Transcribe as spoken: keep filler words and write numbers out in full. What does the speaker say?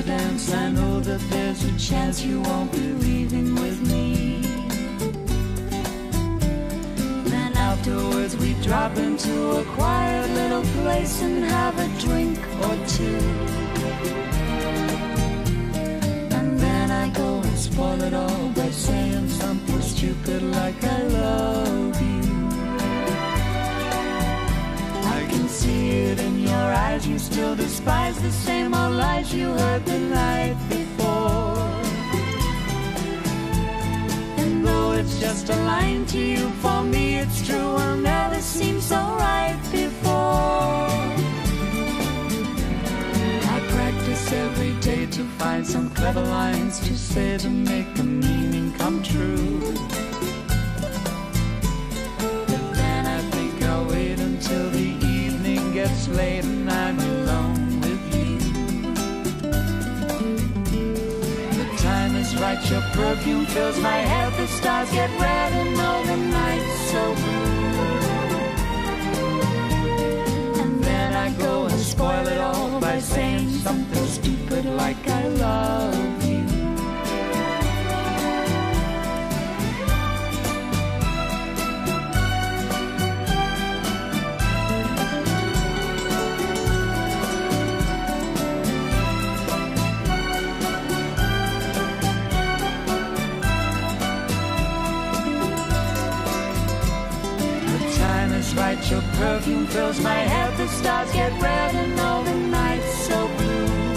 dance, I know that there's a chance you won't be leaving with me. Then afterwards we drop into a quiet little place and have a drink or two. And then I go and spoil it all by saying something stupid like I love you. I can see it in your eyes, you still despise the same old lies you heard the night before. And though it's just a line to you, for me it's true, will never seem so right before. I practice every day to find some clever lines to say to make the meaning come true. But then I think I'll wait until the evening gets late and I'm alone with you. The time is right, your perfume fills my head, the stars get red and all the night's so blue. And then I go and spoil it all by saying something stupid like I love you. Right, your perfume fills my head, the stars get red and all the night's so blue.